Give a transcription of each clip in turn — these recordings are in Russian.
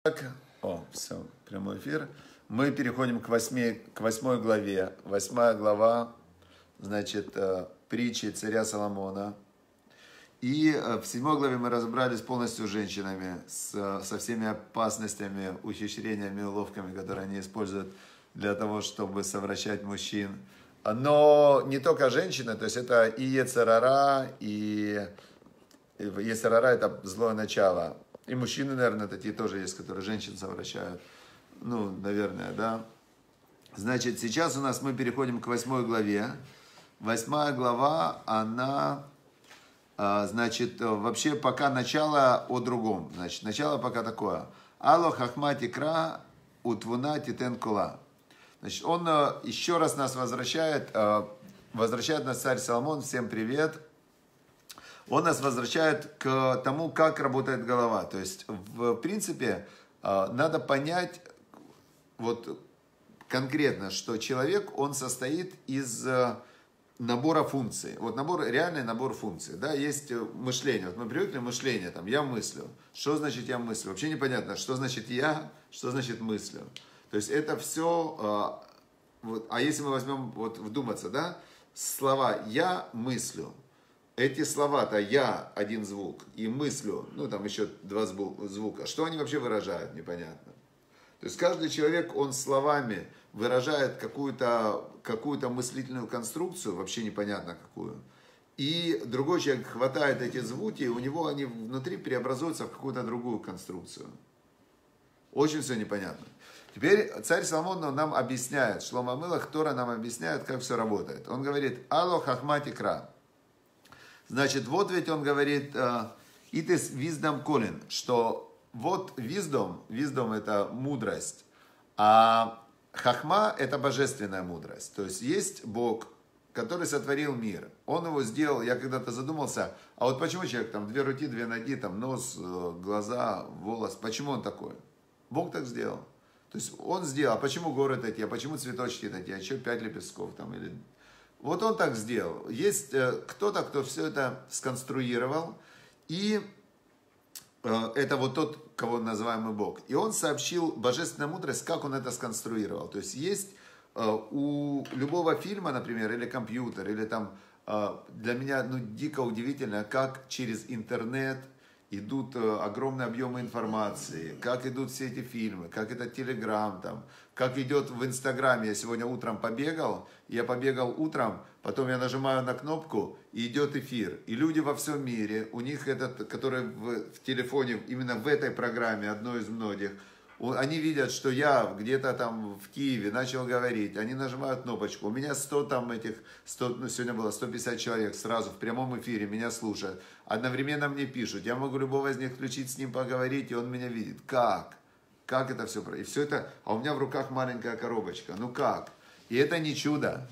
Все, прямой эфир. Мы переходим к восьмой главе. 8 глава, значит, притчи царя Соломона. И в 7 главе мы разобрались полностью с женщинами, со всеми опасностями, ухищрениями, уловками, которые они используют для того, чтобы совращать мужчин. Но не только женщины, то есть это и йецер гара, и йецер гара это злое начало. И мужчины, наверное, такие тоже есть, которые женщин совращают. Ну, наверное, да. Значит, сейчас у нас мы переходим к 8 главе. 8 глава, она, значит, вообще пока начало о другом. Значит, начало пока такое. Алло хахма тикра утвуна титен кула. Значит, он еще раз нас возвращает нас царь Соломон. Всем привет. Он нас возвращает к тому, как работает голова. То есть, в принципе, надо понять вот конкретно, что человек, он состоит из набора функций. Вот реальный набор функций. Да? Есть мышление. Вот мы привыкли мышление, там, я мыслю. Что значит я мыслю? Вообще непонятно, что значит я, что значит мыслю. То есть, это все... А если мы возьмем, вот вдуматься, да, слова «я мыслю», эти слова-то «я» один звук и «мыслю», ну там еще два звука, что они вообще выражают, непонятно. То есть каждый человек, он словами выражает какую-то мыслительную конструкцию, вообще непонятно какую. И другой человек хватает эти звуки, и у него они внутри преобразуются в какую-то другую конструкцию. Очень все непонятно. Теперь царь Соломон нам объясняет, Шломо Амелех, Тора нам объясняет, как все работает. Он говорит «Алло хахма тикра». Значит, вот ведь он говорит, «Итес виздом колин», что вот виздом это мудрость, а хахма это божественная мудрость. То есть Бог, который сотворил мир. Он его сделал, я когда-то задумался, а вот почему человек, там, 2 руки, 2 ноги, там, нос, глаза, волос, почему он такой? Бог так сделал. То есть он сделал, а почему горы такие, а почему цветочки такие, а еще 5 лепестков там или... Вот он так сделал. Есть кто-то, кто все это сконструировал, и это вот тот, кого называем мы Бог. И он сообщил божественную мудрость, как он это сконструировал. То есть у любого фильма, например, или компьютер, или там, для меня дико удивительно, как через интернет идут огромные объемы информации, как идут все эти фильмы, как это Телеграм, там, как идет в Инстаграме. Я сегодня утром побегал, утром, потом я нажимаю на кнопку, и идет эфир. И люди во всем мире, у них этот, который в телефоне, именно в этой программе, одной из многих, они видят, что я где-то там в Киеве начал говорить, они нажимают кнопочку, у меня 100 там сегодня было 150 человек сразу в прямом эфире, меня слушают, одновременно мне пишут, я могу любого из них включить, с ним поговорить, и он меня видит. Как? Как это все? И все это, а у меня в руках маленькая коробочка, ну как? И это не чудо,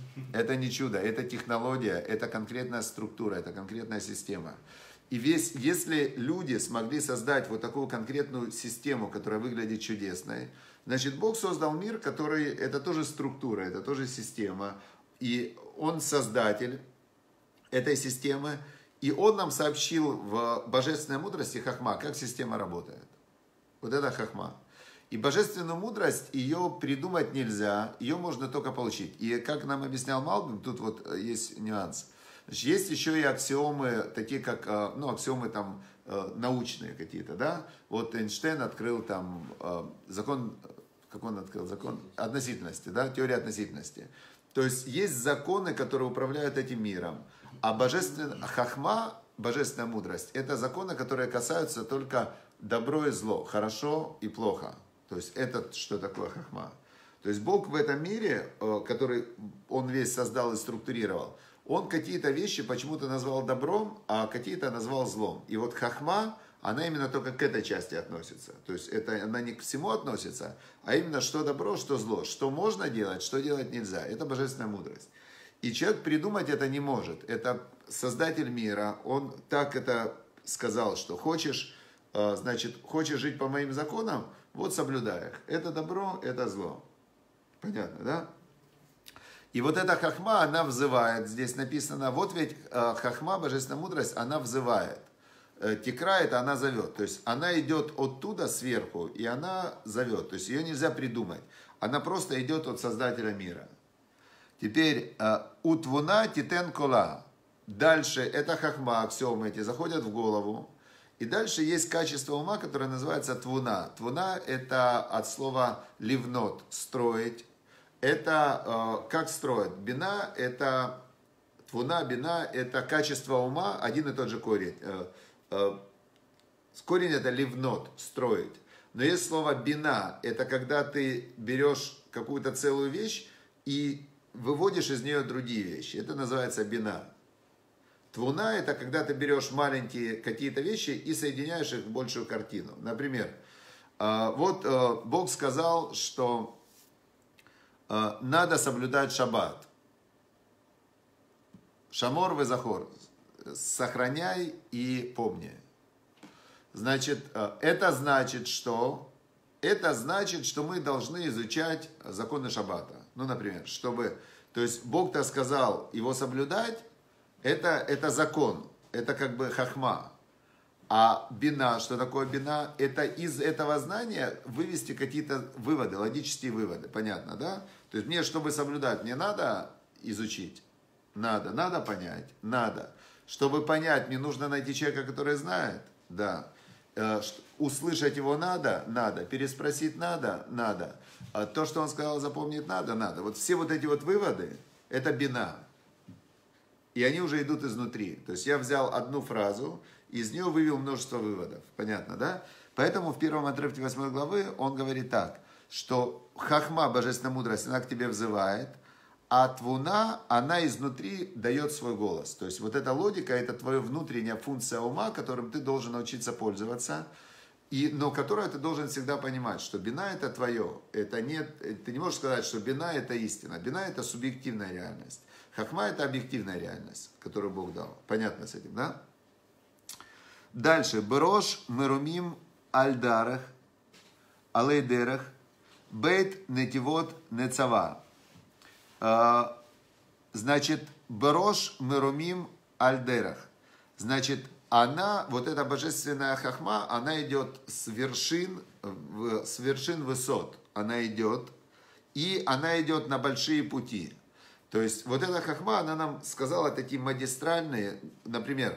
это технология, это конкретная структура, это конкретная система. И если люди смогли создать вот такую конкретную систему, которая выглядит чудесной, значит, Бог создал мир, который, это тоже структура, это тоже система. И Он создатель этой системы, и Он нам сообщил в божественной мудрости хахма, как система работает. Вот это хахма. И божественную мудрость, ее придумать нельзя, ее можно только получить. И как нам объяснял Малбим, тут вот есть нюанс. Значит, есть еще и аксиомы, такие как, аксиомы там научные какие-то, да. Вот Эйнштейн открыл там закон, как он открыл? Закон относительности, да, теория относительности. То есть законы, которые управляют этим миром. А хахма, божественная мудрость, это законы, которые касаются только добро и зло, хорошо и плохо. То есть это что такое хахма. То есть Бог в этом мире, который Он весь создал и структурировал, Он какие-то вещи почему-то назвал добром, а какие-то назвал злом. И вот хахма, она именно только к этой части относится. То есть она не к всему относится, а именно что добро, что зло. Что можно делать, что делать нельзя. Это божественная мудрость. И человек придумать это не может. Это создатель мира. Он так это сказал, что хочешь жить по моим законам, вот соблюдай их. Это добро, это зло. Понятно, да? И вот эта хахма, она взывает, здесь написано, вот ведь хахма, божественная мудрость, она взывает. Тикра это она зовет. То есть она идет оттуда сверху, и она зовет. То есть ее нельзя придумать. Она просто идет от Создателя мира. Теперь утвуна титен кола. Дальше это хахма, аксиомы эти заходят в голову. И дальше есть качество ума, которое называется твуна. Твуна это от слова ливнот, строить. Это как строят. Бина это твуна, бина это качество ума, один и тот же корень. Корень это ливнот, строить. Но есть слово бина, это когда ты берешь какую-то целую вещь и выводишь из нее другие вещи. Это называется бина. Твуна это когда ты берешь маленькие какие-то вещи и соединяешь их в большую картину. Например, вот Бог сказал, что надо соблюдать шаббат. Шамор везахор. Сохраняй и помни. Значит, это значит, что мы должны изучать законы шаббата. Ну, например, чтобы... То есть, Бог-то сказал его соблюдать, это закон, это как бы хахма. А бина, что такое бина? Это из этого знания вывести какие-то выводы, логические выводы. Понятно, да? То есть, мне, чтобы соблюдать, мне надо изучить? Надо понять? Надо. Чтобы понять, мне нужно найти человека, который знает? Да. Услышать его надо? Надо. Переспросить надо? Надо. То, что он сказал, запомнить надо? Надо. Вот все вот эти вот выводы, это бина. И они уже идут изнутри. То есть я взял одну фразу, из нее вывел множество выводов. Понятно, да? Поэтому в первом отрывке 8 главы он говорит так, что хахма, божественная мудрость, она к тебе взывает, а твуна, она изнутри дает свой голос. То есть вот эта логика, это твоя внутренняя функция ума, которым ты должен научиться пользоваться, но которую ты должен всегда понимать, что бина это твое. Это нет, ты не можешь сказать, что бина это истина. Бина это субъективная реальность. Хахма это объективная реальность, которую Бог дал. Понятно с этим, да? Дальше. Брош мерумим альдарах, алейдерах, бейт нетивот нецава. Значит, брош мерумим альдерах. Значит, она, вот эта божественная хахма, она идет с вершин высот. Она идет, и она идет на большие пути. То есть, вот эта хахма, она нам сказала такие магистральные, например,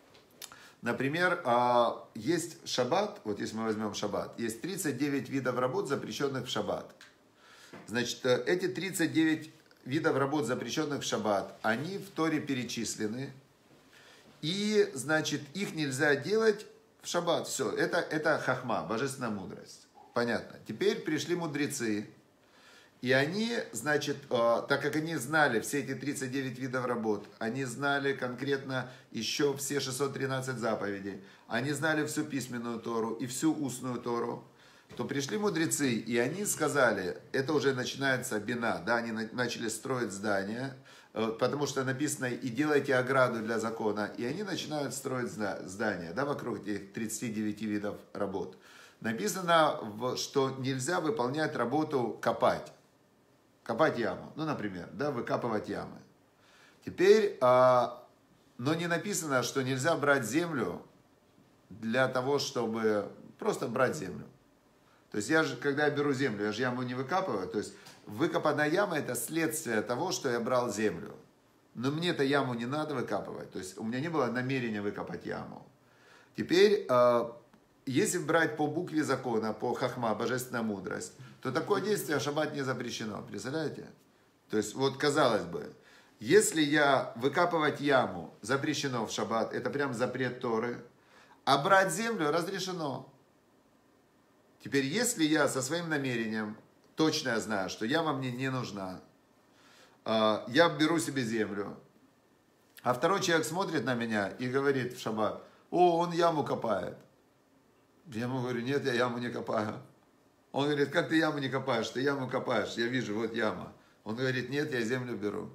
есть шаббат, вот если мы возьмем шаббат, есть 39 видов работ, запрещенных в шаббат. Значит, эти 39 видов работ, запрещенных в шаббат, они в Торе перечислены. И, значит, их нельзя делать в шаббат. Все, это хахма, божественная мудрость. Понятно. Теперь пришли мудрецы. И они, значит, так как они знали все эти 39 видов работ, они знали конкретно еще все 613 заповедей, они знали всю письменную Тору и всю устную Тору, то пришли мудрецы, и они сказали, это уже начинается бина, да, они начали строить здания, потому что написано, и делайте ограду для закона, и они начинают строить здания, да, вокруг этих 39 видов работ. Написано, что нельзя выполнять работу копать яму, ну, например, да, выкапывать ямы. Теперь, но не написано, что нельзя брать землю для того, чтобы просто брать землю. То есть когда я беру землю, я же яму не выкапываю. То есть выкопанная яма это следствие того, что я брал землю. Но мне-то яму не надо выкапывать. То есть у меня не было намерения выкопать яму. Теперь, если брать по букве закона, по хахма, божественная мудрость, то такое действие в шаббат не запрещено. Представляете? То есть вот казалось бы, если я выкапывать яму запрещено в шаббат, это прям запрет Торы, а брать землю разрешено. Теперь, если я со своим намерением, точно я знаю, что яма мне не нужна, я беру себе землю, а второй человек смотрит на меня и говорит в шаббат, он яму копает. Я ему говорю, нет, я яму не копаю. Он говорит, как ты яму не копаешь? Ты яму копаешь, я вижу, вот яма. Он говорит, нет, я землю беру.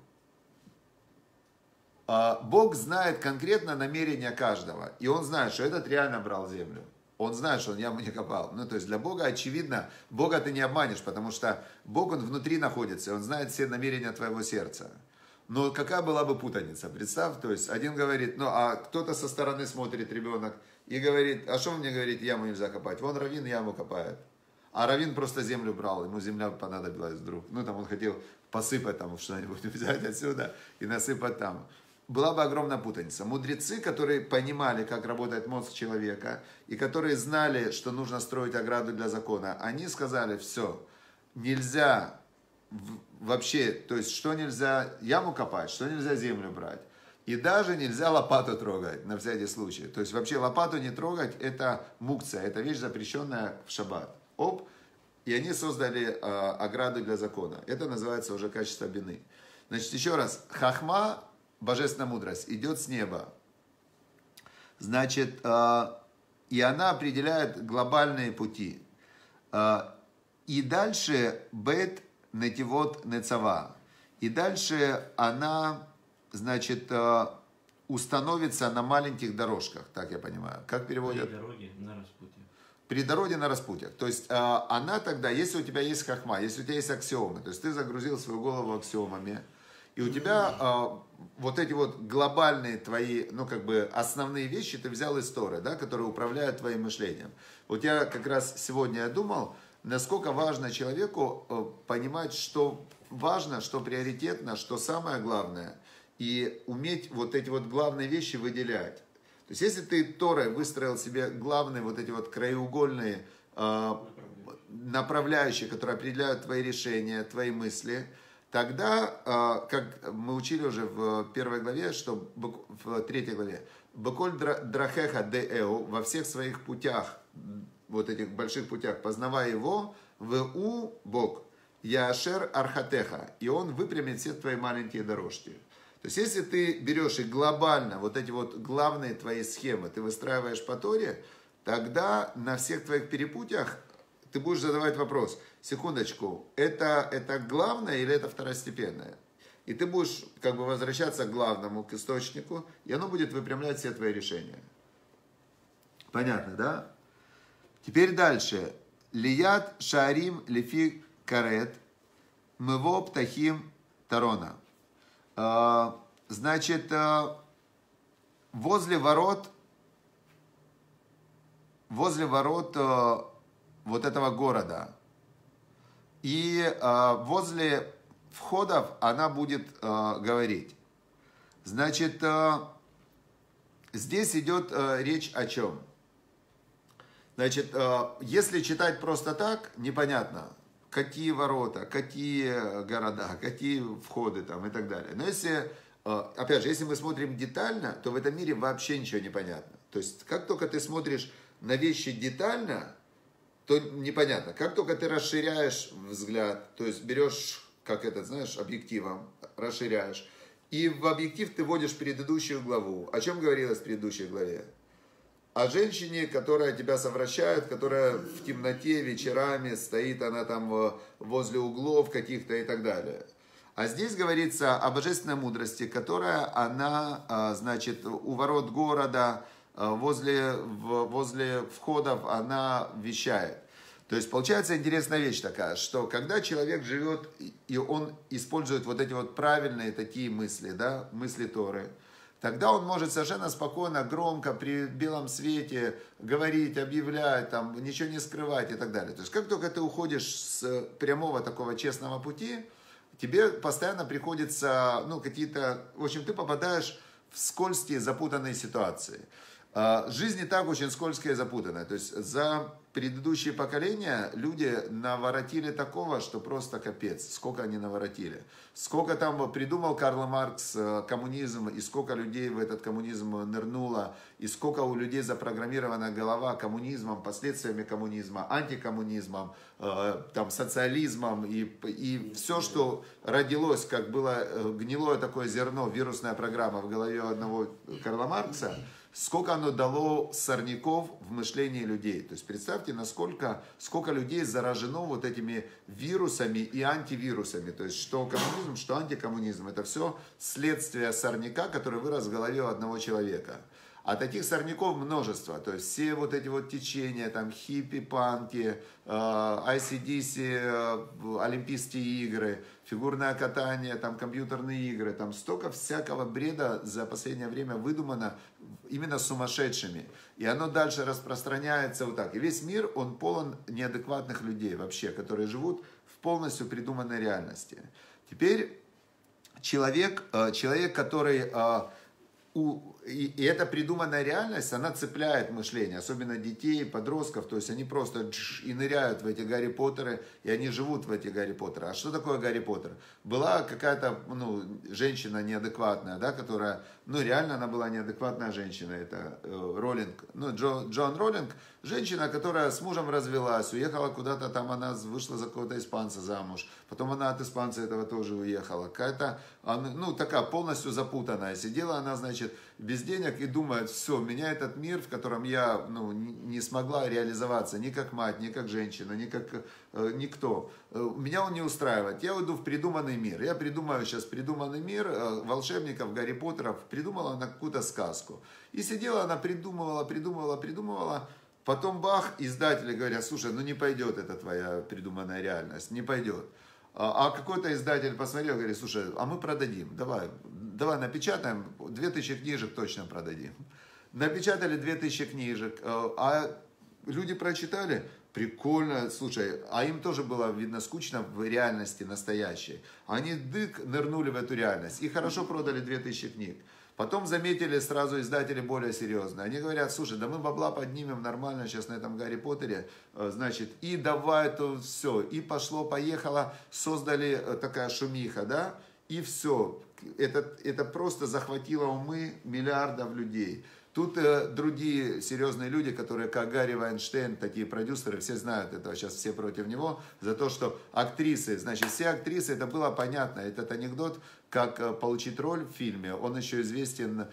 Бог знает конкретно намерение каждого, и он знает, что этот реально брал землю. Он знает, что он яму не копал. Ну, то есть для Бога очевидно, Бога ты не обманешь, потому что Бог, он внутри находится, он знает все намерения твоего сердца. Но какая была бы путаница? Представь, то есть один говорит, а кто-то со стороны смотрит, ребенок, и говорит, а что вы мне говорите, яму нельзя копать? Вон раввин яму копает. А раввин просто землю брал, ему земля понадобилась вдруг. Ну, там он хотел посыпать там что-нибудь, взять отсюда и насыпать там. Была бы огромная путаница. Мудрецы, которые понимали, как работает мозг человека, и которые знали, что нужно строить ограду для закона, они сказали, все, нельзя вообще, то есть, что нельзя яму копать, что нельзя землю брать. И даже нельзя лопату трогать, на всякий случай. То есть, вообще лопату не трогать, это мукция, это вещь, запрещенная в шаббат. Оп, и они создали ограду для закона. Это называется уже качество бины. Значит, еще раз, хахма, божественная мудрость, идет с неба. Значит, и она определяет глобальные пути. И дальше бет нетивот нецава. И дальше она, значит, установится на маленьких дорожках, так я понимаю. Как переводят? При дороге на распутье. При дороге на распутьях. То есть она тогда, если у тебя есть хахма, если у тебя есть аксиомы, то есть ты загрузил свою голову аксиомами, и у тебя вот эти вот глобальные твои, ну как бы основные вещи ты взял из Торы, да, которые управляют твоим мышлением. Вот я как раз сегодня я думал, насколько важно человеку понимать, что важно, что приоритетно, что самое главное, и уметь вот эти вот главные вещи выделять. То есть, если ты Торой выстроил себе главные вот эти вот краеугольные направляющие, которые определяют твои решения, твои мысли, тогда, как мы учили уже в первой главе, что в третьей главе, «Беколь драхеха деэу» во всех своих путях, вот этих больших путях, познавая его, в Бог, яшер архатеха, и он выпрямит все твои маленькие дорожки. То есть, если ты берешь и глобально вот эти вот главные твои схемы ты выстраиваешь по Торе, тогда на всех твоих перепутьях ты будешь задавать вопрос, секундочку, это главное или это второстепенное? И ты будешь как бы возвращаться к главному, к источнику, и оно будет выпрямлять все твои решения. Понятно, да? Теперь дальше. Лият шарим лифи карет мево птахим тарона. Значит, возле ворот вот этого города и возле входов она будет говорить. Значит, здесь идет речь о чем? Значит, если читать просто так, непонятно, какие ворота, какие города, какие входы там и так далее. Но если, опять же, если мы смотрим детально, то в этом мире вообще ничего не понятно. То есть, как только ты смотришь на вещи детально, то непонятно. Как только ты расширяешь взгляд, то есть берешь, как это, знаешь, объективом, расширяешь, и в объектив ты вводишь предыдущую главу. О чем говорилось в предыдущей главе? О женщине, которая тебя совращает, которая в темноте вечерами стоит, она там возле углов каких-то и так далее. А здесь говорится о божественной мудрости, которая, она, значит, у ворот города, возле входов она вещает. То есть получается интересная вещь такая, что когда человек живет, и он использует вот эти вот правильные такие мысли, да, мысли Торы, тогда он может совершенно спокойно, громко, при белом свете говорить, объявлять, там, ничего не скрывать и так далее. То есть, как только ты уходишь с прямого такого честного пути, тебе постоянно приходится, ну, какие-то... В общем, ты попадаешь в скользкие, запутанные ситуации. Жизнь и так очень скользкая и запутанная. То есть, за предыдущие поколения люди наворотили такого, что просто капец. Сколько они наворотили. Сколько там придумал Карл Маркс коммунизм, и сколько людей в этот коммунизм нырнуло, и сколько у людей запрограммирована голова коммунизмом, последствиями коммунизма, антикоммунизмом, там, социализмом, и все, что родилось, как было гнилое такое зерно, вирусная программа в голове одного Карла Маркса, сколько оно дало сорняков в мышлении людей. То есть представьте, сколько людей заражено вот этими вирусами и антивирусами. То есть что коммунизм, что антикоммунизм. Это все следствие сорняка, который вырос в голове у одного человека. А таких сорняков множество. То есть все вот эти вот течения, там хиппи-панки, ICDC, Олимпийские игры, фигурное катание, там компьютерные игры, там столько всякого бреда за последнее время выдумано именно сумасшедшими. И оно дальше распространяется вот так. И весь мир, он полон неадекватных людей вообще, которые живут в полностью придуманной реальности. Теперь человек, который... И эта придуманная реальность, она цепляет мышление, особенно детей, подростков, то есть они просто и ныряют в эти Гарри Поттеры, и они живут в эти Гарри Поттеры. А что такое Гарри Поттер? Была какая-то женщина неадекватная, да, которая, реально она была неадекватная женщина, это Роллинг, Джон Роллинг, женщина, которая с мужем развелась, уехала куда-то там, она вышла за какого-то испанца замуж, потом она от испанца этого тоже уехала, какая-то, такая полностью запутанная, сидела она, значит, без денег и думает, все, меня этот мир, в котором я не смогла реализоваться ни как мать, ни как женщина, ни как никто, меня он не устраивает. Я уйду в придуманный мир. Я придумаю сейчас придуманный мир волшебников, Гарри Поттеров, придумала она какую-то сказку. И сидела она, придумывала. Потом бах, издатели говорят, слушай, не пойдет эта твоя придуманная реальность, не пойдет. А какой-то издатель посмотрел, говорит, слушай, а мы продадим, давай напечатаем, 2000 книжек точно продадим. Напечатали 2000 книжек, а люди прочитали, прикольно, слушай, а им тоже было, видно, скучно в реальности настоящей. Они нырнули в эту реальность и хорошо продали 2000 книг. Потом заметили сразу издатели более серьезные. Они говорят, слушай, да мы бабла поднимем нормально сейчас на этом Гарри Поттере, значит, и давай это все. И пошло-поехало, создали такая шумиха, да, и все. Это просто захватило умы миллиардов людей. Тут другие серьезные люди, которые, как Гарри Вайнштейн, такие продюсеры, все знают этого, сейчас все против него, за то, что актрисы, значит, все актрисы, это было понятно, этот анекдот, как получить роль в фильме, он еще известен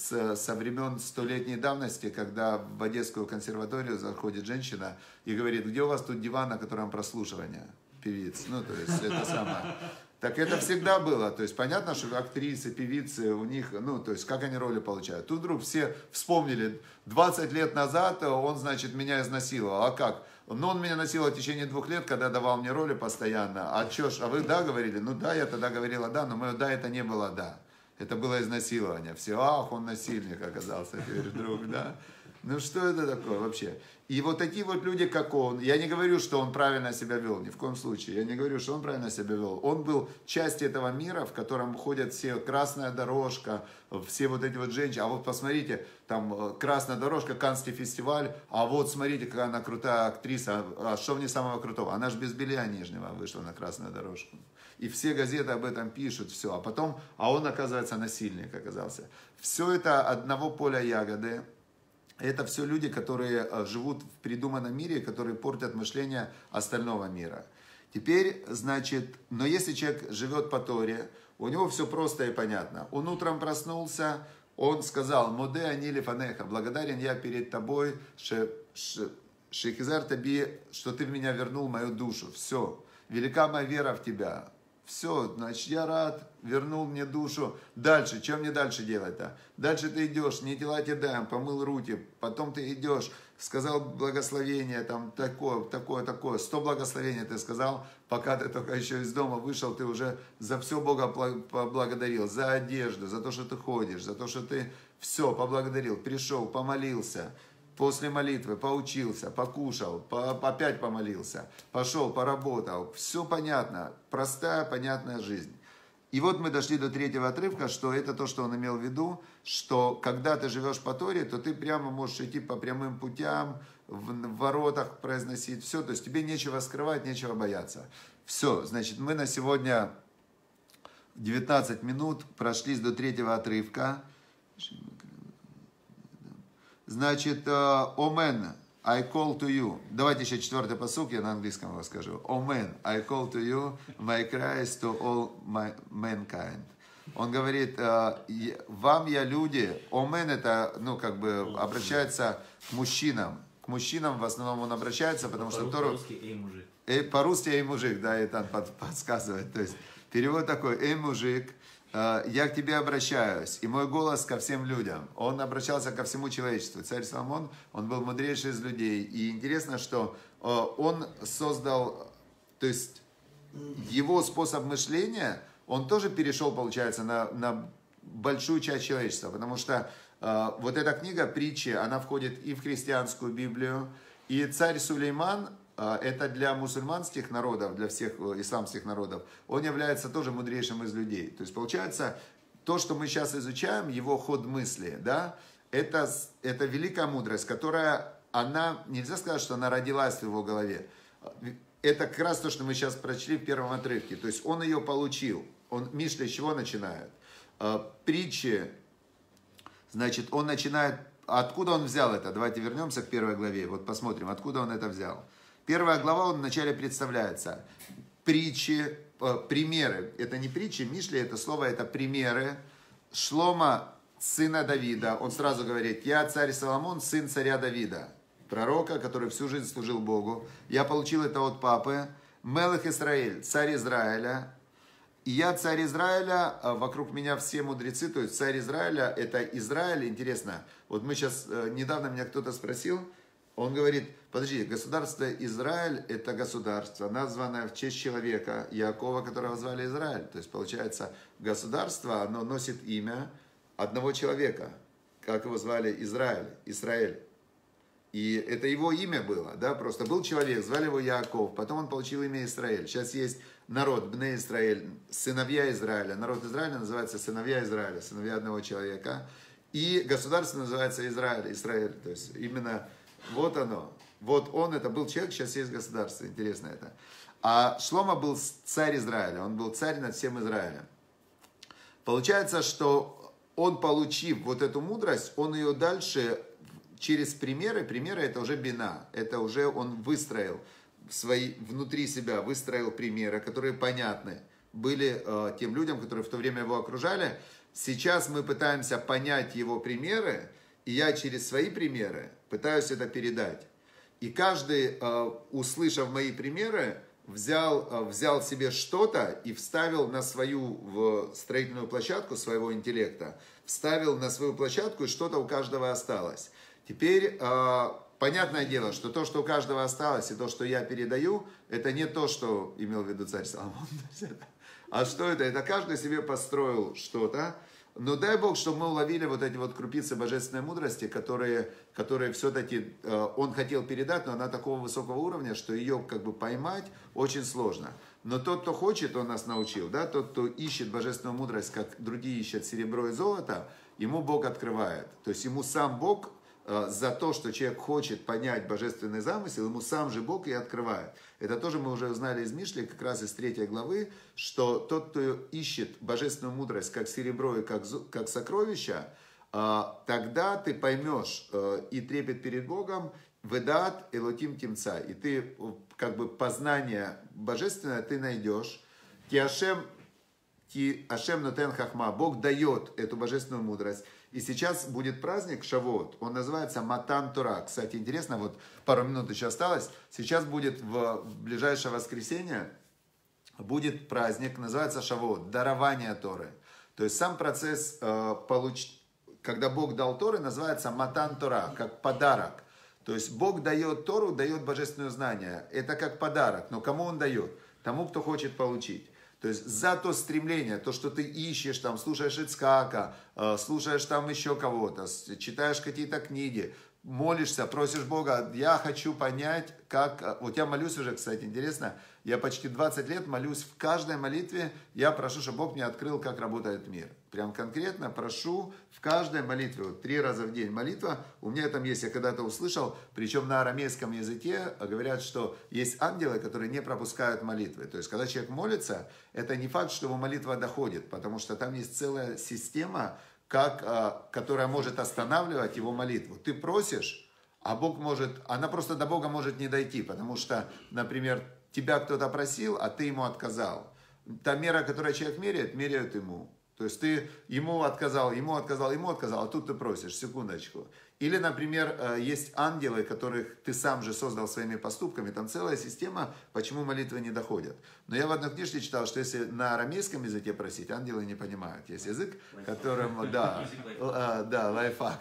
со времен столетней давности, когда в Одесскую консерваторию заходит женщина и говорит, где у вас тут диван, на котором прослушивание, певиц, то есть это самое... Так это всегда было, то есть понятно, что актрисы, певицы, у них, то есть как они роли получают. Тут вдруг все вспомнили, 20 лет назад он, значит, меня изнасиловал, а как? Он меня насиловал в течение 2 лет, когда давал мне роли постоянно, а вы да говорили? Да, я тогда говорила да, но мое да это не было да, это было изнасилование. Все, он насильник оказался теперь вдруг, да. Что это такое вообще? И вот такие вот люди, как он, я не говорю, что он правильно себя вел, ни в коем случае, я не говорю, что он правильно себя вел. Он был частью этого мира, в котором ходят все, красная дорожка, все вот эти вот женщины. А вот посмотрите, там красная дорожка, Каннский фестиваль, а вот смотрите, какая она крутая актриса, а что в ней самого крутого? Она же без белья нижнего вышла на красную дорожку. И все газеты об этом пишут, все. А потом, он, оказывается, насильник оказался. Все это одного поля ягоды. Это все люди, которые живут в придуманном мире, которые портят мышление остального мира. Теперь, значит, но если человек живет по Торе, у него все просто и понятно. Он утром проснулся, он сказал, «Моде анили фанеха», благодарен я перед тобой, шехизар таби, что ты в меня вернул мою душу. Все, велика моя вера в тебя. Все, значит, я рад, вернул мне душу. Дальше, что мне дальше делать-то? Дальше ты идешь, не тела тебе даем, помыл руки. Потом ты идешь, сказал благословение, там такое. 100 благословений ты сказал, пока ты только еще из дома вышел, ты уже за все Бога поблагодарил. За одежду, за то, что ты ходишь, за то, что ты все поблагодарил. Пришел, помолился. После молитвы поучился, покушал, опять помолился, пошел, поработал. Все понятно, простая, понятная жизнь. И вот мы дошли до 3-го отрывка, что это то, что он имел в виду, что когда ты живешь по Торе, то ты прямо можешь идти по прямым путям, в воротах произносить все, то есть тебе нечего скрывать, нечего бояться. Все, значит, мы на сегодня 19 минут прошлись до 3-го отрывка. Значит, Омен, I call to you. Давайте еще 4-й пасук, я на английском его скажу. Омен, I call to you, my cries to all mankind. Он говорит, вам я люди. Омен это, обращается к мужчинам. К мужчинам в основном он обращается, потому что Тору... По-русски «эй, мужик». По-русски «эй, мужик», да, Этан подсказывает. То есть, перевод такой, «эй, мужик». я к тебе обращаюсь, и мой голос ко всем людям. Он обращался ко всему человечеству. Царь Соломон, он был мудрейший из людей. И интересно, что он создал, то есть его способ мышления, он тоже перешел, получается, на большую часть человечества. Потому что вот эта книга «Притчи», она входит и в христианскую Библию. И царь Сулейман, это для мусульманских народов, для всех исламских народов, он является тоже мудрейшим из людей. То есть получается, то, что мы сейчас изучаем, его ход мысли, да, это великая мудрость, которая, она, нельзя сказать, что она родилась в его голове. Это как раз то, что мы сейчас прочли в первом отрывке. То есть он ее получил. Мишля с чего начинает? Притчи, значит, он начинает... Откуда он взял это? Давайте вернемся к первой главе. Вот посмотрим, откуда он это взял. Первая глава, он вначале представляется. Притчи, примеры. Это не притчи, Мишли, это слово, это примеры. Шлома, сына Давида. Он сразу говорит, я царь Соломон, сын царя Давида. Пророка, который всю жизнь служил Богу. Я получил это от папы. Мелех Исраэль, царь Израиля. И я царь Израиля, вокруг меня все мудрецы, то есть царь Израиля, это Израиль, интересно. Вот мы сейчас, недавно меня кто-то спросил, он говорит, подожди, государство Израиль, это государство, названное в честь человека, Иакова, которого звали Израиль. То есть, получается, государство, оно носит имя одного человека, как его звали Израиль. И это его имя было, да, просто был человек, звали его Иаков, потом он получил имя Израиль. Сейчас есть народ, Бне Израиль, сыновья Израиля. Народ Израиля называется сыновья Израиля, сыновья одного человека. И государство называется Израиль. То есть именно вот оно. Вот он, это был человек, сейчас есть государство. Интересно это. А Шлома был царь Израиля, он был царь над всем Израилем. Получается, что он, получив вот эту мудрость, он ее дальше... Через примеры это уже бина, это уже он выстроил внутри себя, выстроил примеры, которые понятны были тем людям, которые в то время его окружали. Сейчас мы пытаемся понять его примеры, и я через свои примеры пытаюсь это передать. И каждый, услышав мои примеры, взял себе что-то и вставил на свою строительную площадку своего интеллекта, вставил на свою площадку, и что-то у каждого осталось. Теперь, понятное дело, что то, что у каждого осталось, и то, что я передаю, это не то, что имел в виду царь Соломон. А что это? Это каждый себе построил что-то. Но дай Бог, чтобы мы уловили вот эти вот крупицы божественной мудрости, которые все-таки он хотел передать, но она такого высокого уровня, что ее как бы поймать очень сложно. Но тот, кто хочет, он нас научил, да, тот, кто ищет божественную мудрость, как другие ищут серебро и золото, ему Бог открывает. То есть ему сам Бог... за то, что человек хочет понять божественный замысел, ему сам же Бог и открывает. Это тоже мы уже узнали из Мишли, как раз из 3 главы, что тот, кто ищет божественную мудрость как серебро и как сокровища, тогда ты поймешь и трепет перед Богом, ведат элотим тимца, и ты как бы познание божественное ты найдешь. Ки Ашем нотен хахма, Бог дает эту божественную мудрость. И сейчас будет праздник Шавуот, он называется Матан Тора. Кстати, интересно, вот пару минут еще осталось. Сейчас будет в ближайшее воскресенье, будет праздник, называется Шавуот, дарование Торы. То есть сам процесс, когда Бог дал Торы, называется Матан Тора, как подарок. То есть Бог дает Тору, дает божественное знание. Это как подарок, но кому он дает? Тому, кто хочет получить. То есть за то стремление, то, что ты ищешь, там, слушаешь Ицхака, слушаешь там еще кого-то, читаешь какие-то книги, молишься, просишь Бога, я хочу понять, как... Вот я молюсь уже, кстати, интересно, я почти 20 лет молюсь, в каждой молитве я прошу, чтобы Бог мне открыл, как работает мир. Прям конкретно прошу в каждой молитве, вот 3 раза в день молитва, у меня там есть, я когда-то услышал, причем на арамейском языке говорят, что есть ангелы, которые не пропускают молитвы. То есть, когда человек молится, это не факт, что его молитва доходит, потому что там есть целая система, которая может останавливать его молитву. Ты просишь, а Бог может, она просто до Бога может не дойти, потому что, например, тебя кто-то просил, а ты ему отказал. Та мера, которую человек меряет, меряют ему. То есть ты ему отказал, а тут ты просишь, секундочку. Или, например, есть ангелы, которых ты сам же создал своими поступками. Там целая система, почему молитвы не доходят. Но я в одной книжке читал, что если на арамейском языке просить, ангелы не понимают. Есть язык, которым, да, лайфхак.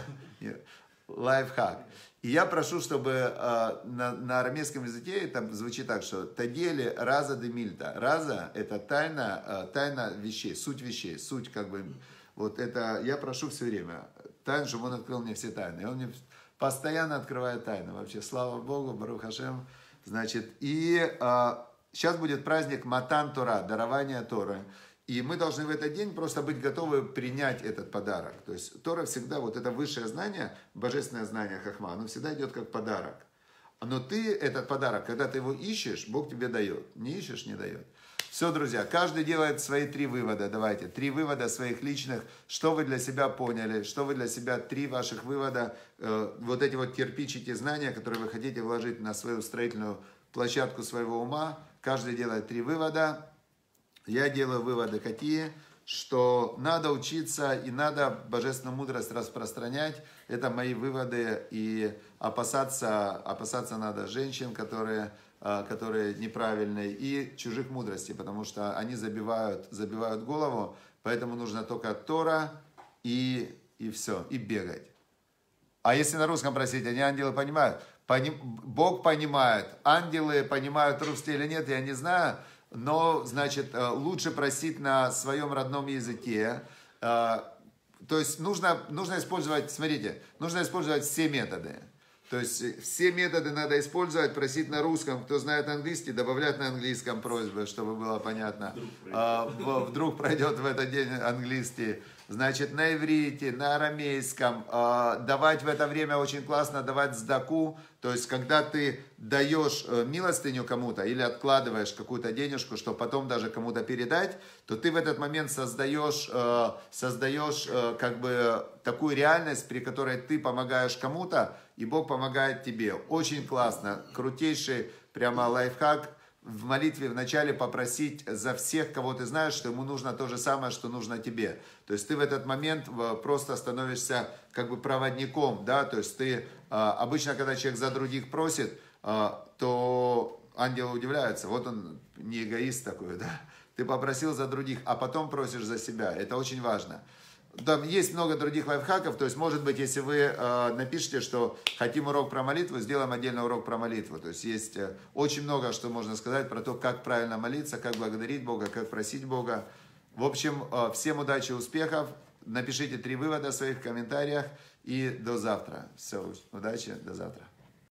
Лайфхак. И я прошу, чтобы на арамейском языке это звучит так, что «тадели раза де мильта». Раза – это тайна вещей, суть как бы. Вот это я прошу все время. Тайну, чтобы он открыл мне все тайны. И он мне постоянно открывает тайны. Вообще, слава Богу, Барух Хашем. Значит, и сейчас будет праздник Матан Тора, дарование Торы. И мы должны в этот день просто быть готовы принять этот подарок. То есть Тора всегда, вот это высшее знание, божественное знание Хахма, оно всегда идет как подарок. Но ты этот подарок, когда ты его ищешь, Бог тебе дает. Не ищешь, не дает. Все, друзья, каждый делает свои 3 вывода. Давайте, 3 вывода своих личных. Что вы для себя поняли, что вы для себя, 3 ваших вывода. Вот эти вот кирпичики знания, которые вы хотите вложить на свою строительную площадку своего ума. Каждый делает 3 вывода. Я делаю выводы какие? Что надо учиться и надо божественную мудрость распространять. Это мои выводы. И опасаться надо женщин, которые неправильные, и чужих мудростей, потому что они забивают голову. Поэтому нужно только Тора и все, и бегать. А если на русском просить, они ангелы понимают? Бог понимает. Ангелы понимают русский или нет, я не знаю. Но, значит, лучше просить на своем родном языке. То есть нужно использовать, смотрите, нужно использовать все методы. То есть все методы надо использовать, просить на русском. Кто знает английский, добавлять на английском просьбы, чтобы было понятно. Вдруг пройдет в этот день английский. Значит, на иврите, на арамейском. Давать в это время очень классно, давать сдаку. То есть, когда ты даешь милостыню кому-то или откладываешь какую-то денежку, чтобы потом даже кому-то передать, то ты в этот момент создаешь как бы такую реальность, при которой ты помогаешь кому-то, и Бог помогает тебе. Очень классно, крутейший прямо лайфхак. В молитве вначале попросить за всех, кого ты знаешь, что ему нужно то же самое, что нужно тебе. То есть ты в этот момент просто становишься как бы проводником, да, то есть ты обычно, когда человек за других просит, то ангелы удивляются, вот он не эгоист такой, да, ты попросил за других, а потом просишь за себя, это очень важно. Там есть много других лайфхаков, то есть, может быть, если вы напишите, что хотим урок про молитву, сделаем отдельный урок про молитву. То есть, есть очень много, что можно сказать про то, как правильно молиться, как благодарить Бога, как просить Бога. В общем, всем удачи и успехов. Напишите 3 вывода в своих комментариях и до завтра. Все, удачи, до завтра.